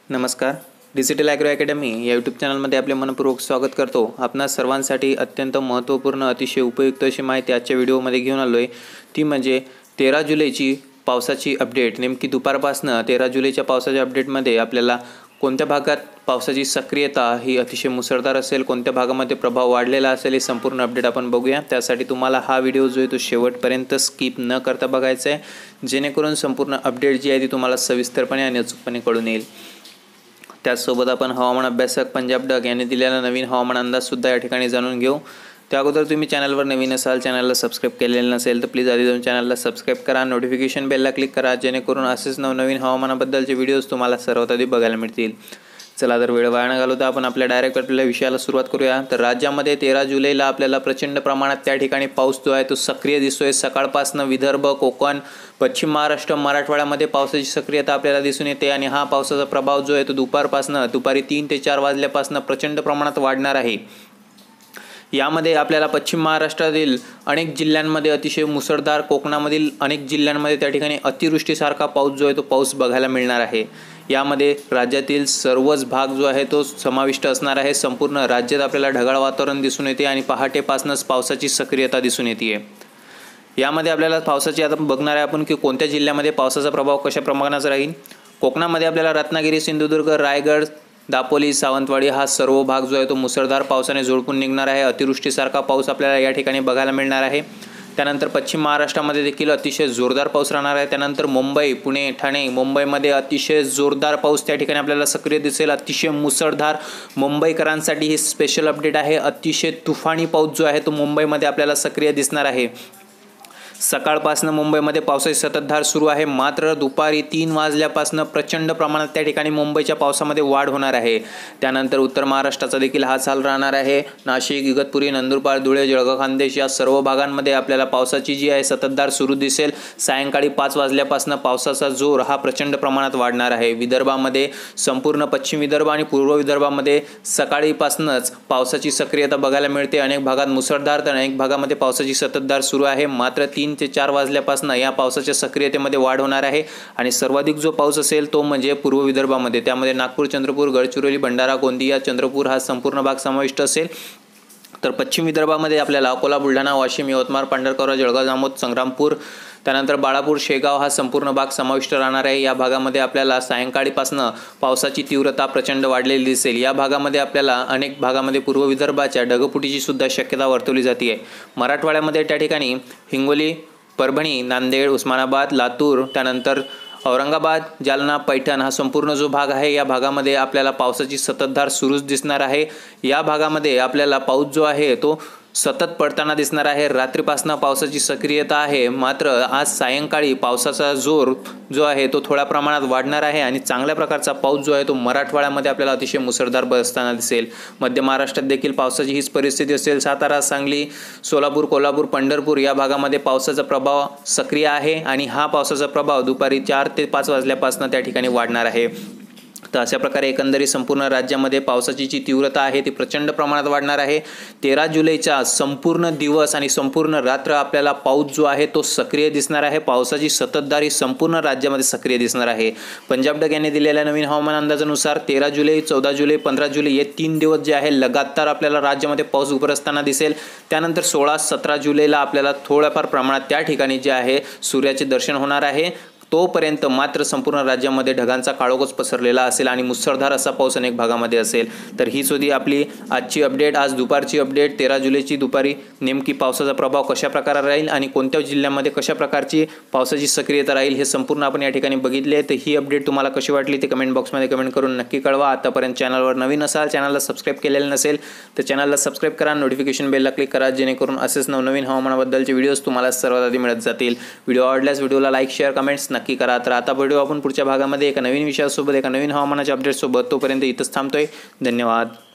नमस्कार. Digital agro academy या YouTube चॅनलमध्ये आपले मनपूर्वक स्वागत करतो. आपणा सर्वांसाठी अत्यंत महत्त्वपूर्ण अतिशय उपयुक्त अशी माहिती आजच्या व्हिडिओमध्ये घेऊन आलो आहे. ती म्हणजे 13 जुलैची पावसाची अपडेट. नेमकी दुपारपासनं 13 जुलैच्या पावसाच्या अपडेटमध्ये आपल्याला कोणत्या भागात पावसाची सक्रियता ही अतिशय मुसळधार असेल, कोणत्या भागामध्ये प्रभाव वाढलेला असेल, हे संपूर्ण अपडेट आपण बघूया. त्यासाठी तुम्हाला हा व्हिडिओ जो आहे तो शेवटपर्यंत स्किप न करता बघायचा आहे, जेणेकरून संपूर्ण अपडेट जी आहे ती तुम्हाला सविस्तरपणे आणि अचूकपणे कळून येईल. त्याचसोबत आपण हवामान अभ्यासक पंजाब डक यांनी दिलेला नवीन हवामान अंदाजसुद्धा या ठिकाणी जाणून घेऊ. त्या अगोदर तुम्ही चॅनलवर नवीन असाल, चॅनलला सबस्क्राईब केलेलं नसेल तर प्लीज आधी जाऊन चॅनलला सबस्क्राईब करा, नोटिफिकेशन बेलला क्लिक करा, जेणेकरून असेच नवनवीन हवामानाबद्दलचे व्हिडिओज तुम्हाला सर्वात आधी बघायला मिळतील. चला तर वेळ वाया न घालवता आपण आपल्या डायरेक्ट आपल्या विषयाला सुरुवात करूया. तर राज्यामध्ये 13 जुलैला आपल्याला प्रचंड प्रमाणात त्या ठिकाणी पाऊस जो आहे तो सक्रिय दिसतोय. सकाळपासून विदर्भ, कोकण, पश्चिम महाराष्ट्र, मराठवाड्यामध्ये पावसाची सक्रियता आपल्याला दिसून येते आणि हा पावसाचा प्रभाव जो आहे तो दुपारी 3 ते 4 वाजल्यापासून प्रचंड प्रमाणात वाढणार आहे. यामध्ये आपल्याला पश्चिम महाराष्ट्रातील अनेक जिल्ह्यांमध्ये अतिशय मुसळधार, कोकणामधील अनेक जिल्ह्यांमध्ये त्या ठिकाणी अतिवृष्टीसारखा पाऊस जो आहे तो पाऊस बघायला मिळणार आहे. यामध्ये राज्यातील सर्वच भाग जो आहे तो समाविष्ट असणार आहे. संपूर्ण राज्यात आपल्याला ढगाळ वातावरण दिसून येते आणि पहाटेपासूनच पावसाची सक्रियता दिसून येते. यामध्ये आपल्याला पावसाची आता बघणार आहे आपण की कोणत्या जिल्ह्यामध्ये पावसाचा प्रभाव कशा प्रमाणाचा राहील. कोकणामध्ये आपल्याला रत्नागिरी, सिंधुदुर्ग, रायगड, दापोली, सावंतवाडी हा सर्व भाग जो आहे तो मुसळधार पावसाने झोडपून निघणार आहे. अतिवृष्टीसारखा पाऊस आपल्याला या ठिकाणी बघायला मिळणार आहे. त्यानंतर पश्चिम महाराष्ट्रामध्ये देखील अतिशय जोरदार पाऊस राहणार आहे. त्यानंतर मुंबई, पुणे, ठाणे, मुंबईमध्ये अतिशय जोरदार पाऊस त्या ठिकाणी आपल्याला सक्रिय दिसेल. अतिशय मुसळधार मुंबईकरांसाठी ही स्पेशल अपडेट आहे. अतिशय तुफानी पाऊस जो आहे तो मुंबईमध्ये आपल्याला सक्रिय दिसणार आहे. सकाळपासून मुंबईमध्ये पावसाची संततधार सुरू आहे, मात्र दुपारी 3 वाजल्यापासून प्रचंड प्रमाणात त्या ठिकाणी मुंबईच्या पावसामध्ये वाढ होणार आहे. त्यानंतर उत्तर महाराष्ट्राचा देखील हाच हाल राहणार आहे. नाशिक, इगतपुरी, नंदुरबार, धुळे, जळगाव, खान्देश या सर्व भागांमध्ये आपल्याला पावसाची जी आहे संततधार सुरू दिसेल. सायंकाळी 5 वाजल्यापासून पावसाचा जोर हा प्रचंड प्रमाणात वाढणार आहे. विदर्भामध्ये संपूर्ण पश्चिम विदर्भ आणि पूर्व विदर्भामध्ये सकाळीपासूनच पावसाची सक्रियता बघायला मिळते. अनेक भागात मुसळधार तर अनेक भागामध्ये पावसाची संततधार सुरू आहे. मात्र 3 ते 4 वाजल्यापासून या पावसाच्या सक्रियतेमध्ये वाढ होणार आहे आणि सर्वाधिक जो पाऊस असेल तो म्हणजे पूर्व विदर्भामध्ये. त्यामध्ये नागपूर, चंद्रपूर, गडचिरोली, भंडारा, गोंदिया, चंद्रपूर हा संपूर्ण भाग समाविष्ट असेल. तर पश्चिम विदर्भामध्ये आपल्याला अकोला, बुलढाणा, वाशिम, यवतमाळ, पंढरपूर, जळगाव, जामोद, संग्रामपूर, त्यानंतर बाळापूर, शेगाव हा संपूर्ण भाग समाविष्ट राहणार आहे. या भागामध्ये आपल्याला सायंकाळीपासून पावसाची तीव्रता प्रचंड वाढलेली दिसेल. या भागामध्ये आपल्याला अनेक भागामध्ये पूर्व विदर्भाच्या ढगफुटीची सुद्धा शक्यता वर्तवली जाते आहे. मराठवाड्यामध्ये त्या ठिकाणी हिंगोली, परभणी, नांदेड, उस्मानाबाद, लातूर, त्यानंतर औरंगाबाद, जालना, पैठण हा संपूर्ण जो भाग आहे या भागामध्ये आपल्याला पावसाची संततधार सुरूच दिसणार आहे. या भागामध्ये आपल्याला पाऊस जो आहे तो सतत पडताना दिसणार आहे. रात्रीपासून पावसाची सक्रियता आहे, मात्र आज सायंकाळी पावसाचा जोर जो आहे तो थोड्या प्रमाणात वाढणार आहे आणि चांगल्या प्रकारचा पाऊस जो आहे तो मराठवाड्यामध्ये आपल्याला अतिशय मुसळधार बसताना दिसेल. मध्य महाराष्ट्रात देखील पावसाची हीच परिस्थिती असेल. सातारा, सांगली, सोलापूर, कोल्हापूर, पंढरपूर या भागामध्ये पावसाचा प्रभाव सक्रिय आहे आणि हा पावसाचा प्रभाव दुपारी 4 ते 5 वाजल्यापासून त्या ठिकाणी वाढणार आहे. तर अशा प्रकारे एकंदरीत संपूर्ण राज्यामध्ये पावसाची जी तीव्रता आहे ती प्रचंड प्रमाणात वाढणार आहे. 13 जुलैचा संपूर्ण दिवस आणि संपूर्ण रात्र आपल्याला पाऊस जो आहे तो सक्रिय दिसणार आहे. पावसाची संततधार ही संपूर्ण राज्यामध्ये सक्रिय दिसणार आहे. पंजाब डक यांनी दिलेल्या नवीन हवामान अंदाजानुसार 13 जुलै, 14 जुलै, 15 जुलै हे 3 दिवस जे आहे लगातार आपल्याला राज्यामध्ये पाऊस बरसताना दिसेल. त्यानंतर 16, 17 जुलैला आपल्याला थोड्याफार प्रमाणात त्या ठिकाणी जे आहे सूर्याचे दर्शन होणार आहे. तोपर्यंत मात्र संपूर्ण राज्यामध्ये ढगांचा काळोखच पसरलेला असेल आणि मुसळधार असा पाऊस अनेक भागामध्ये असेल. तर हीच होती आपली आजची अपडेट. आज दुपारची अपडेट 13 जुलैची दुपारी नेमकी पावसाचा प्रभाव कशा प्रकारे राहील आणि कोणत्या जिल्ह्यामध्ये कशा प्रकारची पावसाची सक्रियता राहील हे संपूर्ण आपण या ठिकाणी बघितले. तर ही अपडेट तुम्हाला कशी वाटली ते कमेंट बॉक्समध्ये कमेंट करून नक्की कळवा. आतापर्यंत चॅनलवर नवीन असाल, चॅनलला सबस्क्राईब केलेलं नसेल तर चॅनलला सबस्क्राईब करा, नोटिफिकेशन बेलला क्लिक करा, जेणेकरून असेच नवनवीन हवामानाबद्दलचे व्हिडिओज तुम्हाला सर्वात आधी मिळत जातील. व्हिडिओ आवडल्यास व्हिडिओला लाईक, शेअर, कमेंट्स नक्की करा. तर आता व्हिडिओ आपण पुढच्या भागामध्ये एका नवीन विषयासोबत, एका नवीन हवामानाच्या अपडेटसोबत. तोपर्यंत इथंच थांबतोय. धन्यवाद.